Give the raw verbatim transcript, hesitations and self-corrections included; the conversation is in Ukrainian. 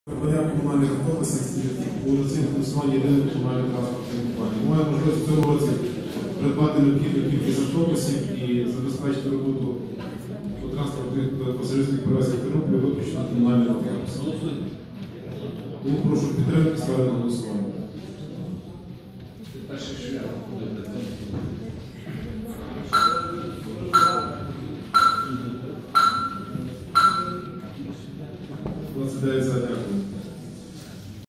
Придбання комунальних автобусів повноцінне функціонування єдиної комунальної транспортної компанії. Має можливість в цьому році придбати необхідну кількість автобусів і забезпечити роботу транспортних пасажирських перевезень Тернополя виключно комунальних автобусів. Тому прошу підтримати ставити на голосування. Перший шлях буде.